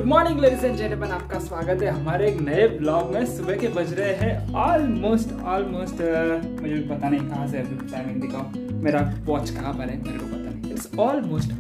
Morning ladies and gentleman, आपका स्वागत है हमारे एक नए ब्लॉग में। सुबह के बज रहे हैं ऑलमोस्ट मुझे भी पता नहीं कहाँ से अभी टाइमिंग दिखाओ, मेरा वॉच कहाँ पर है मेरे को पता नहीं। It's almost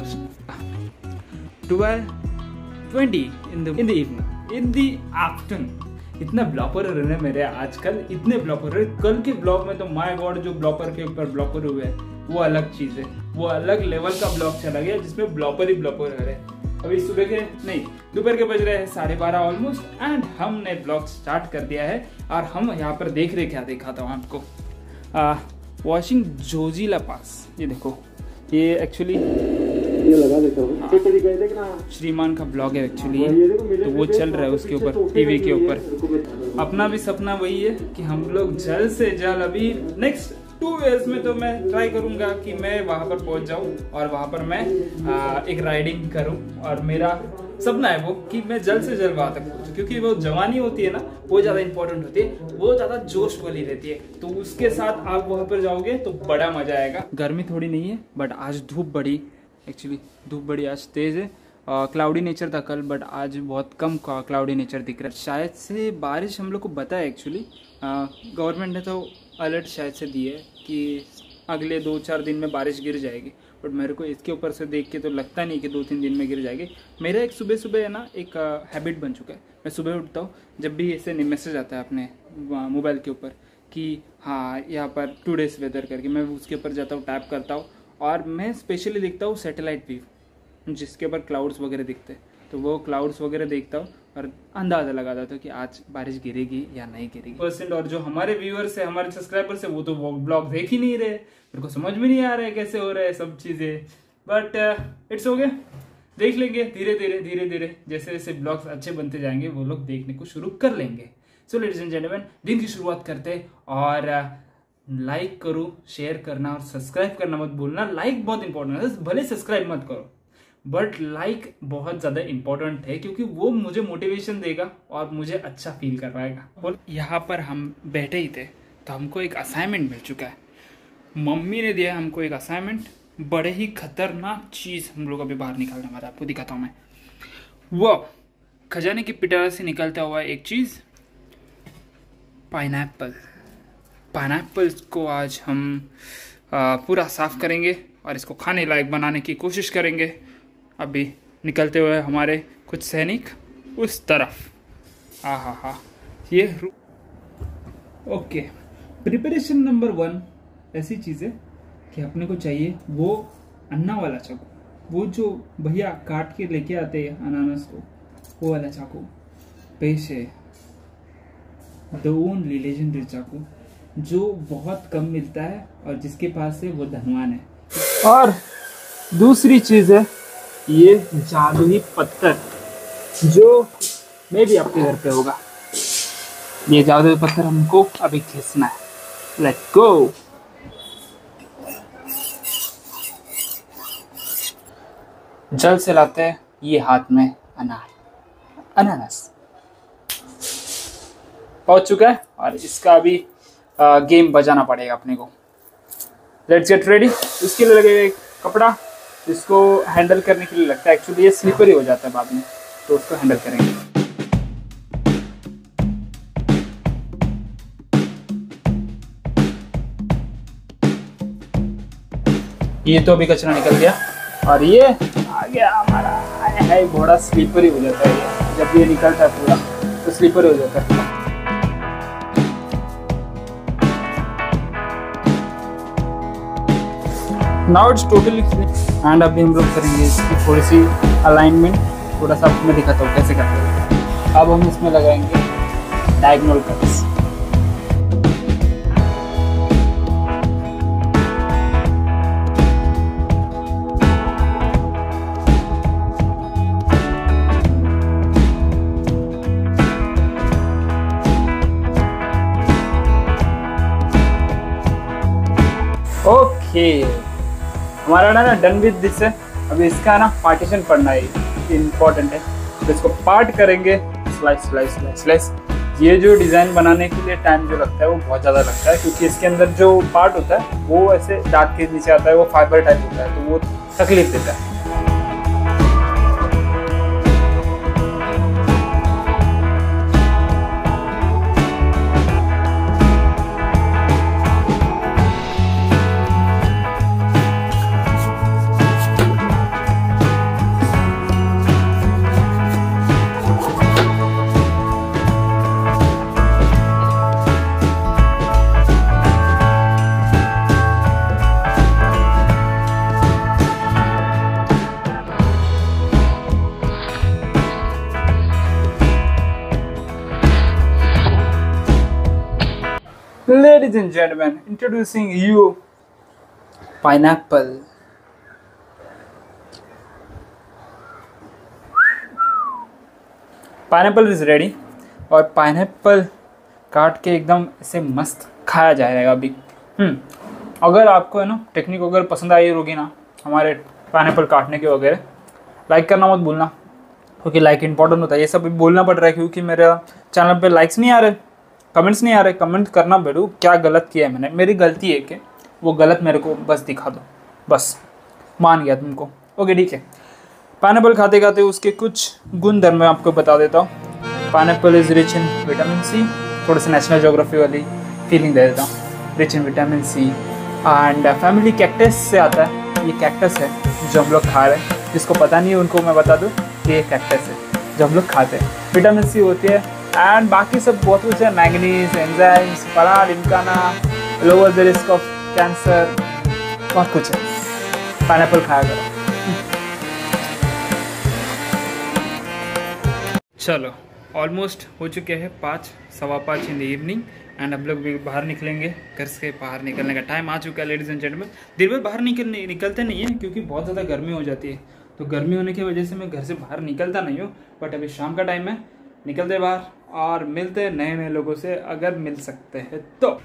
12:20 in the evening, in the afternoon. इतना ब्लॉपर हो रहे हैं मेरे आजकल, इतने ब्लॉपर हो रहे। कल के ब्लॉग में तो माय गॉड, जो ब्लॉपर के ऊपर ब्लॉपर हुए वो अलग चीज़ है, वो अलग लेवल का ब्लॉग चला गया जिसमें ब्लॉपर ही ब्लॉपर हो रहे हैं। अभी सुबह के नहीं, दोपहर के बज रहे हैं 12:30 ऑलमोस्ट, एंड हमने ब्लॉग स्टार्ट कर दिया है। और हम यहाँ पर देख रहे, क्या देखा था आपको, वॉशिंग जोजिला पास। ये देखो, ये एक्चुअली श्रीमान का ब्लॉग है एक्चुअली, तो वो चल रहा है उसके ऊपर, टीवी के ऊपर। अपना भी सपना वही है कि हम लोग जल्द से जल्द अभी नेक्स्ट 2 years में तो मैं ट्राई करूंगा कि मैं वहां पर पहुंच जाऊं और वहां पर मैं एक राइडिंग करूं। और मेरा सपना है वो कि मैं जल्द से जल्द वहां तक पहुंचूं, क्योंकि वो जवानी होती है ना, वो ज्यादा इंपॉर्टेंट होती है, वो ज्यादा जोश वाली रहती है। तो उसके साथ आप वहां पर जाओगे तो बड़ा मजा आएगा। गर्मी थोड़ी नहीं है, बट आज धूप बड़ी आज तेज है। क्लाउडी नेचर था कल, बट आज बहुत कम क्लाउडी नेचर दिख रहा है। शायद से बारिश हम लोग को बताया एक्चुअली, गवर्नमेंट ने तो अलर्ट शायद से दिए कि अगले 2-4 दिन में बारिश गिर जाएगी। बट मेरे को इसके ऊपर से देख के तो लगता नहीं कि 2-3 दिन में गिर जाएगी। मेरा एक सुबह है ना, एक हैबिट बन चुका है। मैं सुबह उठता हूँ, जब भी ऐसे मैसेज आता है अपने मोबाइल के ऊपर कि हाँ यहाँ पर 2 days वेदर करके, मैं उसके ऊपर जाता हूँ, टैप करता हूँ और मैं स्पेशली देखता हूँ सैटेलाइट व्यू, जिसके ऊपर क्लाउड्स वगैरह दिखते हैं। तो वो क्लाउड्स वगैरह देखता हूँ और अंदाज़ा लगाता था कि आज बारिश गिरेगी या नहीं गिरेगी %। और जो हमारे व्यूअर्स है, हमारे सब्सक्राइबर्स है, वो तो वो ब्लॉग देख ही नहीं रहे। मेरे को समझ में नहीं आ रहा है कैसे हो रहा है सब चीज़ें, बट इट्स ओके, देख लेंगे धीरे धीरे जैसे जैसे ब्लॉग्स अच्छे बनते जाएंगे वो लोग देखने को शुरू कर लेंगे। सो लेडीज एंड जेंटलमैन, दिन की शुरुआत करते हैं। और लाइक करो, शेयर करना और सब्सक्राइब करना मत भूलना। लाइक बहुत इंपॉर्टेंट है, भले सब्सक्राइब मत करो, बट लाइक बहुत ज़्यादा इंपॉर्टेंट है, क्योंकि वो मुझे मोटिवेशन देगा और मुझे अच्छा फील करवाएगा। और यहाँ पर हम बैठे ही थे तो हमको एक असाइनमेंट मिल चुका है। मम्मी ने दिया हमको एक असाइनमेंट, बड़े ही खतरनाक चीज़ हम लोग अभी बाहर निकालने वाला है। आपको दिखाता हूँ मैं, वो खजाने की पिटारा से निकलता हुआ एक चीज़, पाइनएप्पल्स को आज हम पूरा साफ करेंगे और इसको खाने लायक बनाने की कोशिश करेंगे। अभी निकलते हुए हमारे कुछ सैनिक उस तरफ। हा ये ओके। प्रिपरेशन नंबर 1 ऐसी चीज़ है कि अपने को चाहिए वो अन्ना वाला चाकू, वो जो भैया काट के लेके आते हैं अनानास को, वो वाला चाकू। पेश है द ओनली लेजेंडरी चाकू, जो बहुत कम मिलता है और जिसके पास है वो धनवान है। और दूसरी चीज़ है ये जादुई पत्थर, जो मे भी आपके घर पे होगा। ये जादुई पत्थर हमको अभी खींचना है। Let's go. जल्द से लाते हैं ये हाथ में अनानास पहुंच चुका है और इसका अभी गेम बजाना पड़ेगा अपने को। Let's get ready. उसके लिए लगेगा एक कपड़ा, जिसको हैंडल करने के लिए लगता है, एक्चुअली ये स्लिपरी हो जाता है बाद में, तो उसको हैंडल करेंगे। ये तो अभी कचरा निकल गया और ये आ गया हमारा है घोड़ा। स्लीपर ही हो जाता है ये, जब ये निकलता है पूरा तो स्लीपर हो जाता है। नाउ इट्स टोटली एंड अभी हम लोग करेंगे इसकी थोड़ी सी अलाइनमेंट, थोड़ा सा मैं दिखाता हूँ कैसे करते हैं। अब हम इसमें लगाएंगे डायगोनल कट्स। ओके, हमारा ना डन विद दिस है। अभी इसका ना पार्टीशन पढ़ना है, इम्पोर्टेंट है। तो इसको पार्ट करेंगे, स्लाइस। ये जो डिज़ाइन बनाने के लिए टाइम जो लगता है वो बहुत ज़्यादा लगता है, क्योंकि इसके अंदर जो पार्ट होता है वो ऐसे दांत के नीचे आता है, वो फाइबर टाइप होता है, तो वो तकलीफ देता है। ladies and gentlemen, introducing you pineapple. Pineapple is ready और pineapple काट के एकदम ऐसे मस्त खाया जाएगा अभी। अगर आपको है ना टेक्निक अगर पसंद आई होगी ना हमारे पाइनएप्पल काटने के वगैरह, लाइक करना मत भूलना, क्योंकि लाइक इंपॉर्टेंट होता है। ये सब भी बोलना पड़ रहा है क्योंकि मेरा चैनल पे लाइक्स नहीं आ रहे, कमेंट्स नहीं आ रहे। कमेंट करना बेटू, क्या गलत किया है मैंने, मेरी गलती है कि वो गलत मेरे को बस दिखा दो, बस मान गया तुमको। ओके ठीक है। पाइनएप्पल खाते खाते उसके कुछ गुण धर्म मैं आपको बता देता हूँ। Pineapple is rich in vitamin C, थोड़ा सा नेशनल ज्योग्राफी वाली फीलिंग दे देता हूँ। Rich in vitamin C and family cactus से आता है। ये कैक्टस है जो हम लोग खा रहे हैं, जिसको पता नहीं है उनको मैं बता दूँ कि ये कैक्टस है जो हम लोग खाते हैं। विटामिन सी होती है एंड बाकी सब बहुत कुछ है, मैग्नीज, एंजाइम्स, फला लिमकाना, lower the risk of cancer, बहुत कुछ है। पाइनएप्पल खाया करो। चलो ऑलमोस्ट हो चुके हैं 5, 5:15 इन द इवनिंग एंड अब लोग भी बाहर निकलेंगे। घर से बाहर निकलने का टाइम आ चुका है लेडीज़ एंड जेंटलमैन। दिन में बाहर निकलते नहीं है क्योंकि बहुत ज़्यादा गर्मी हो जाती है, तो गर्मी होने की वजह से मैं घर से बाहर निकलता नहीं हूँ। बट अभी शाम का टाइम है, निकलते बाहर और मिलते हैं नए नए लोगों से अगर मिल सकते हैं तो।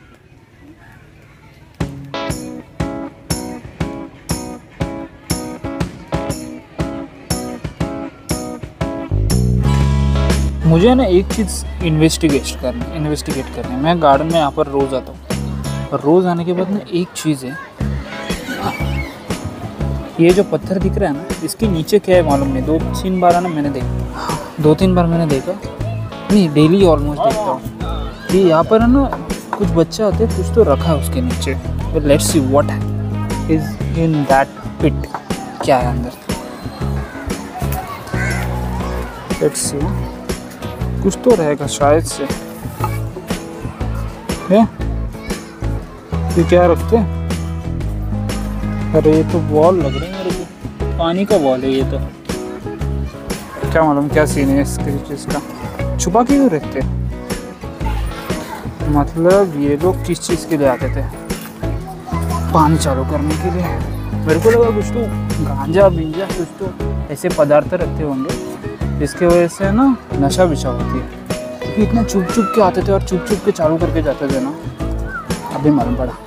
मुझे ना एक चीज़ इन्वेस्टिगेट करनी है। मैं गार्डन में यहाँ पर रोज़ आता हूँ और रोज़ आने के बाद ना एक चीज़ है, ये जो पत्थर दिख रहा है ना इसके नीचे क्या है मालूम नहीं। 2-3 बार ना मैंने देखा, 2-3 बार मैंने देखा नहीं, डेली ऑलमोस्ट देखता हूँ कि यहाँ पर है ना कुछ बच्चे आते हैं, कुछ तो रखा है उसके नीचे। Let's see what is in that pit, क्या है अंदर। लेट्स सी, कुछ तो रहेगा शायद से। ये क्या रखते हैं? अरे ये तो बॉल लग रही है मेरे को, पानी का बॉल है ये तो। क्या मालूम क्या सीन है इसके चीज़ का, छुपा क्यों रखते हैं? मतलब ये लोग किस चीज़ के लिए आते थे? पानी चालू करने के लिए। मेरे को लगा कुछ तो गांजा बिंजा कुछ तो ऐसे पदार्थ रखते होंगे जिसके वजह से ना नशा विशा होती है, क्योंकि इतना चुप चुप के आते थे और चुप चुप के चालू करके जाते थे ना। अभी मालूम पड़ा।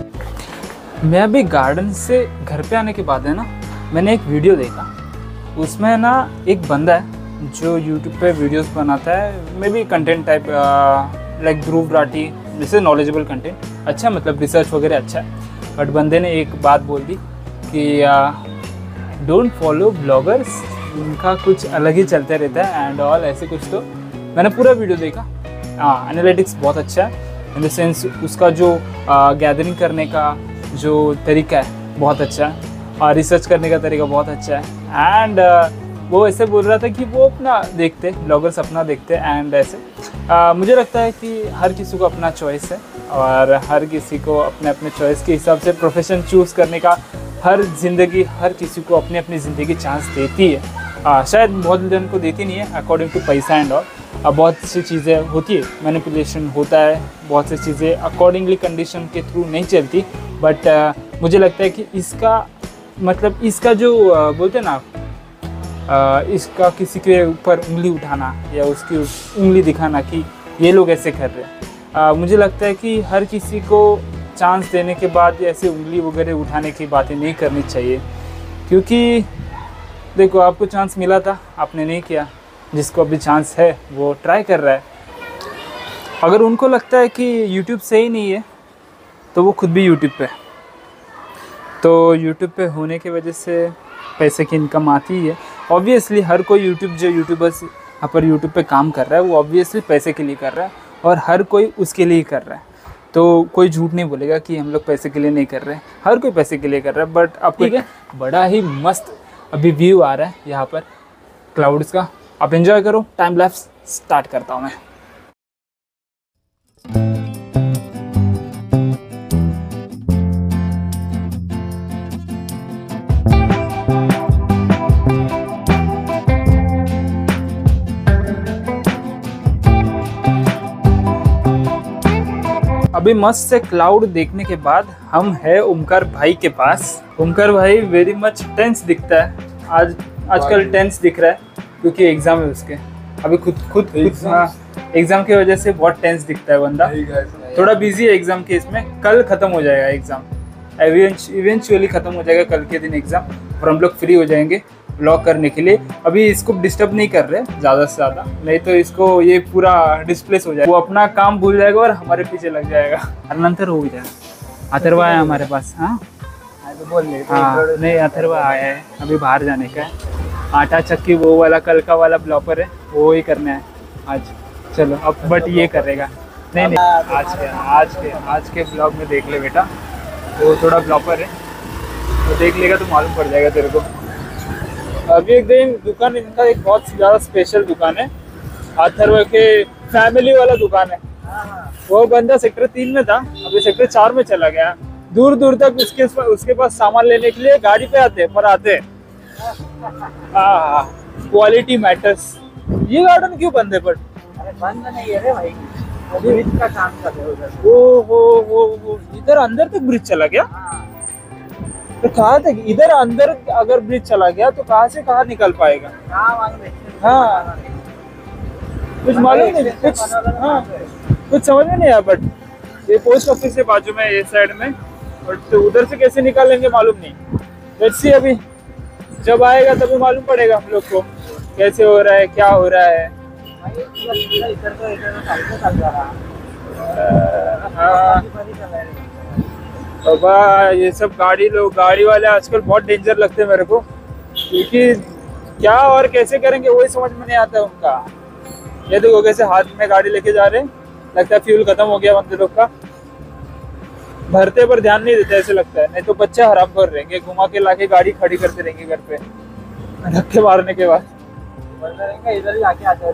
मैं अभी गार्डन से घर पे आने के बाद है ना मैंने एक वीडियो देखा, उसमें ना एक बंदा है जो यूट्यूब पे वीडियोस बनाता है, may be content type like Dhruv Rathee, जैसे नॉलेजेबल कंटेंट अच्छा, मतलब रिसर्च वगैरह अच्छा है। बट बंदे ने एक बात बोल दी कि डोंट फॉलो ब्लॉगर्स, उनका कुछ अलग ही चलते रहता है एंड ऑल, ऐसे कुछ। तो मैंने पूरा वीडियो देखा। एनालिटिक्स बहुत अच्छा है, इन द सेंस उसका जो गैदरिंग करने का जो तरीका है बहुत अच्छा है और रिसर्च करने का तरीका बहुत अच्छा है। एंड वो ऐसे बोल रहा था कि वो अपना देखते, ब्लॉगर्स अपना देखते एंड ऐसे। मुझे लगता है कि हर किसी को अपना चॉइस है और हर किसी को अपने अपने चॉइस के हिसाब से प्रोफेशन चूज़ करने का हर किसी को अपनी अपनी ज़िंदगी चांस देती है। शायद बहुत जन को देती नहीं है अकॉर्डिंग टू पैसा एंड ऑल। बहुत सी चीज़ें होती है, मैनिपुलेशन होता है, बहुत सी चीज़ें अकॉर्डिंगली कंडीशन के थ्रू नहीं चलती। बट मुझे लगता है कि इसका मतलब इसका जो बोलते हैं ना इसका किसी के ऊपर उंगली उठाना या उसकी उंगली दिखाना कि ये लोग ऐसे कर रहे हैं, मुझे लगता है कि हर किसी को चांस देने के बाद ऐसे उंगली वगैरह उठाने की बातें नहीं करनी चाहिए। क्योंकि देखो आपको चांस मिला था, आपने नहीं किया, जिसको अभी चांस है वो ट्राई कर रहा है। अगर उनको लगता है कि यूट्यूब सही नहीं है तो वो खुद भी यूट्यूब पे, तो यूट्यूब पे होने की वजह से पैसे की इनकम आती है। ऑब्वियसली हर कोई यूट्यूबर्स यहाँ पर यूट्यूब पे काम कर रहा है, वो ऑब्वियसली पैसे के लिए कर रहा है और हर कोई उसके लिए ही कर रहा है। तो कोई झूठ नहीं बोलेगा कि हम लोग पैसे के लिए नहीं कर रहे हैं, हर कोई पैसे के लिए कर रहा है। बट आपको ठीक है, बड़ा ही मस्त अभी व्यू आ रहा है यहाँ पर क्लाउड्स का, आप एंजॉय करो। टाइम लैप्स स्टार्ट करता हूँ मैं। अभी मस्त से क्लाउड देखने के बाद हम है ओमकार भाई के पास। ओमकार भाई वेरी मच टेंस दिखता है, आजकल टेंस दिख रहा है क्योंकि एग्जाम है उसके। अभी खुद एग्जाम की वजह से बहुत टेंस दिखता है बंदा, थोड़ा बिजी है एग्जाम के इसमें। कल खत्म हो जाएगा एग्जाम, इवेंचुअली खत्म हो जाएगा कल के दिन एग्जाम, और हम लोग फ्री हो जाएंगे ब्लॉग करने के लिए। अभी इसको डिस्टर्ब नहीं कर रहे ज़्यादा से ज़्यादा, नहीं तो इसको ये पूरा डिस्प्लेस हो जाएगा, वो अपना काम भूल जाएगा और हमारे पीछे लग जाएगा। अनंतर हो जाएगा। अथर्वा है हमारे पास। हाँ नहीं, अथर्वा आया है, अभी बाहर जाने का है। आटा चक्की वो वाला कल का वाला ब्लॉपर है, वो ही करना है आज। चलो अब बट ये करेगा नहीं आज के ब्लॉग में देख ले बेटा, वो थोड़ा ब्लॉपर है, वो देख लेगा तो मालूम पड़ जाएगा तेरे को। अभी एक दिन दुकान इनका एक बहुत ज़्यादा स्पेशल दुकान है, अथर्व के फैमिली वाला दुकान है। वो बंदा सेक्टर 3 में था, अभी सेक्टर 4 में चला गया। दूर दूर तक उसके पास सामान लेने के लिए गाड़ी पे आते क्वालिटी मैटर्स। ये गार्डन क्यों बंद है? बट बंद नहीं है रे भाई, अभी ब्रिज का काम कर रहे उधर। वो इधर अंदर तक ब्रिज चला गया? तो कहाँ तक इधर अंदर अगर ब्रिज चला गया तो कहाँ से कहाँ निकल पाएगा? हाँ कुछ मालूम नहीं, कुछ समझ में नहीं आया। बट ये पोस्ट ऑफिस के बाजू में ये साइड में, बट तो उधर से कैसे निकालेंगे मालूम नहीं। लेट्स सी, अभी जब आएगा तभी मालूम पड़ेगा हम लोग को कैसे हो रहा है, क्या हो रहा है। बाबा ये सब गाड़ी वाले आजकल बहुत डेंजर लगते हैं मेरे को, क्योंकि क्या और कैसे करेंगे वही समझ में नहीं आता उनका। ये देखो कैसे हाथ में गाड़ी लेके जा रहे हैं, लगता है फ्यूल खत्म हो गया बंदे लोग का। भरते पर ध्यान नहीं देते ऐसे लगता है, नहीं तो बच्चे हराम कर रहेंगे, घुमा के लाके गाड़ी खड़ी करते रहेंगे घर पे धक्के मारने के बाद। इधर ही आके आते हैं।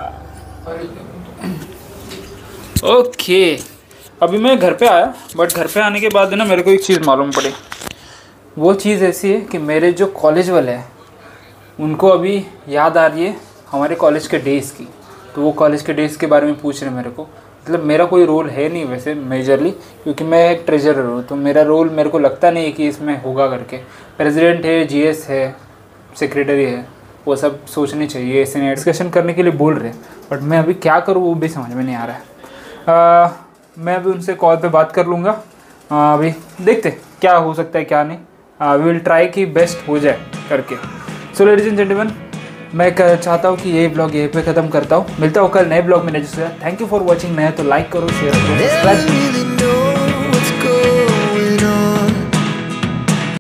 ओके अभी मैं घर पे आया, बट घर पे आने के बाद ना मेरे को एक चीज़ मालूम पड़ी। वो चीज़ ऐसी है कि मेरे जो कॉलेज वाले हैं उनको अभी याद आ रही है हमारे कॉलेज के डेज़ की। तो वो कॉलेज के डेज़ के बारे में पूछ रहे हैं मेरे को। मतलब मेरा कोई रोल है नहीं वैसे मेजरली, क्योंकि मैं एक ट्रेजरर हूँ, तो मेरा रोल मेरे को लगता नहीं है कि इसमें होगा करके। प्रेसिडेंट है, जीएस है, सेक्रेटरी है, वो सब सोचनी चाहिए, ऐसे नहीं डिस्कशन करने के लिए बोल रहे हैं। बट मैं अभी क्या करूँ वो भी समझ में नहीं आ रहा है। मैं अभी उनसे कॉल पे बात कर लूँगा। अभी देखते क्या हो सकता है क्या नहीं। वी विल ट्राई कि बेस्ट हो जाए करके। सो लेडीज एंड जेंटलमैन, मैं चाहता हूँ कि ये ब्लॉग यहीं पे ख़त्म करता हूँ। मिलता हूँ कल नए ब्लॉग में। Thank you for watching. नया तो लाइक करो, शेयर करो, सब्सक्राइब।